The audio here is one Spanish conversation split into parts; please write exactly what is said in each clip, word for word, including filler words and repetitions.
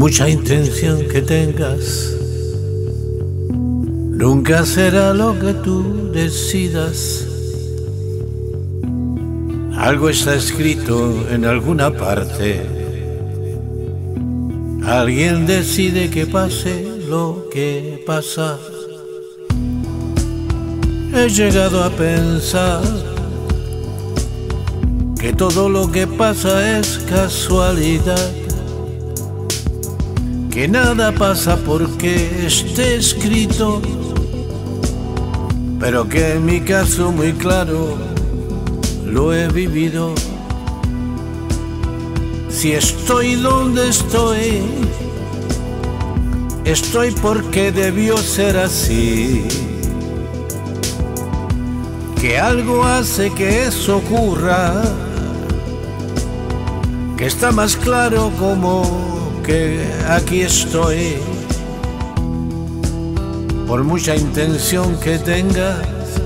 mucha intención que tengas, nunca será lo que tú decidas. Algo está escrito en alguna parte. Alguien decide que pase lo que pasa. He llegado a pensar que todo lo que pasa es casualidad, que nada pasa porque esté escrito, pero que en mi caso muy claro lo he vivido. Si estoy donde estoy, estoy porque debió ser así, que algo hace que eso ocurra, que está más claro como que aquí estoy. Por mucha intención que tengas,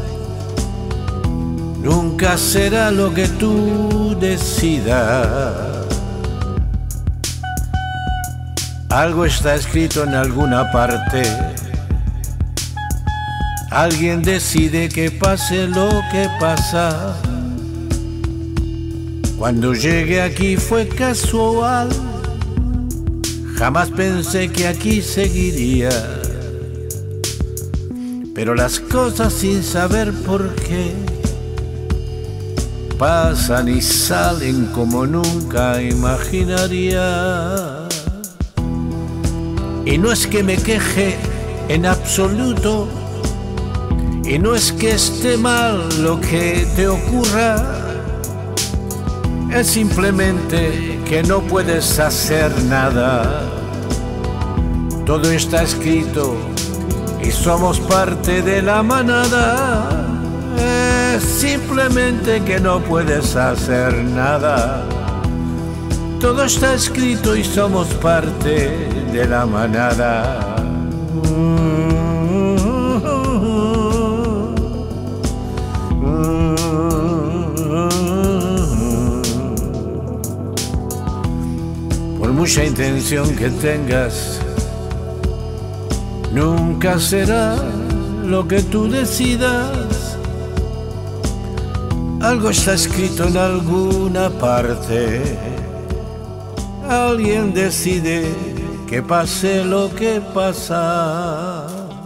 nunca será lo que tú decidas. Algo está escrito en alguna parte. Alguien decide que pase lo que pasa. Cuando llegué aquí fue casual. Jamás pensé que aquí seguiría. Pero las cosas sin saber por qué pasan y salen como nunca imaginaría. Y no es que me queje en absoluto, y no es que esté mal lo que te ocurra, es simplemente que no puedes hacer nada. Todo está escrito y somos parte de la manada. Es simplemente que no puedes hacer nada. Todo está escrito y somos parte de la manada. Por mucha intención que tengas, nunca será lo que tú decidas. Algo está escrito en alguna parte. Alguien decide que pase lo que pasa.